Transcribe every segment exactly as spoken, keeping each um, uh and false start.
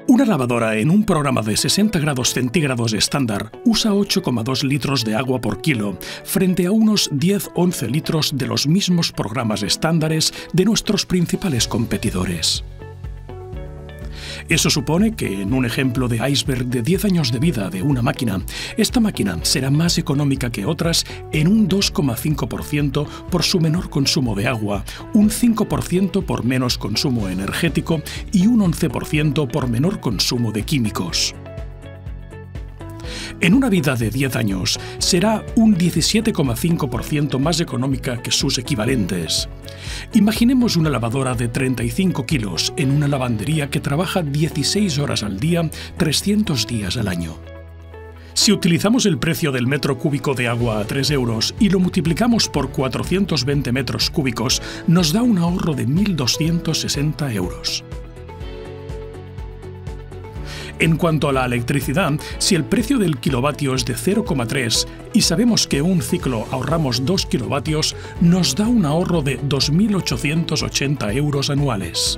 Una lavadora en un programa de sesenta grados centígrados estándar usa ocho coma dos litros de agua por kilo, frente a unos diez a once litros de los mismos programas estándares de nuestros principales competidores. Eso supone que, en un ejemplo de iceberg de diez años de vida de una máquina, esta máquina será más económica que otras en un dos coma cinco por ciento por su menor consumo de agua, un cinco por ciento por menos consumo energético y un once por ciento por menor consumo de químicos. En una vida de diez años, será un diecisiete coma cinco por ciento más económica que sus equivalentes. Imaginemos una lavadora de treinta y cinco kilos en una lavandería que trabaja dieciséis horas al día, trescientos días al año. Si utilizamos el precio del metro cúbico de agua a tres euros y lo multiplicamos por cuatrocientos veinte metros cúbicos, nos da un ahorro de mil doscientos sesenta euros. En cuanto a la electricidad, si el precio del kilovatio es de cero coma tres y sabemos que un ciclo ahorramos dos kilovatios, nos da un ahorro de dos mil ochocientos ochenta euros anuales.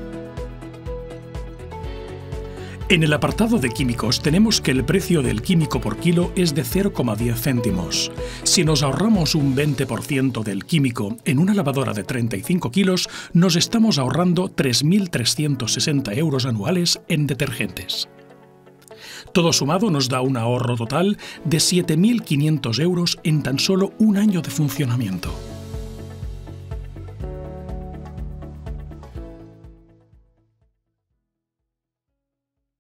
En el apartado de químicos tenemos que el precio del químico por kilo es de cero coma diez céntimos. Si nos ahorramos un veinte por ciento del químico en una lavadora de treinta y cinco kilos, nos estamos ahorrando tres mil trescientos sesenta euros anuales en detergentes. Todo sumado nos da un ahorro total de siete mil quinientos euros en tan solo un año de funcionamiento.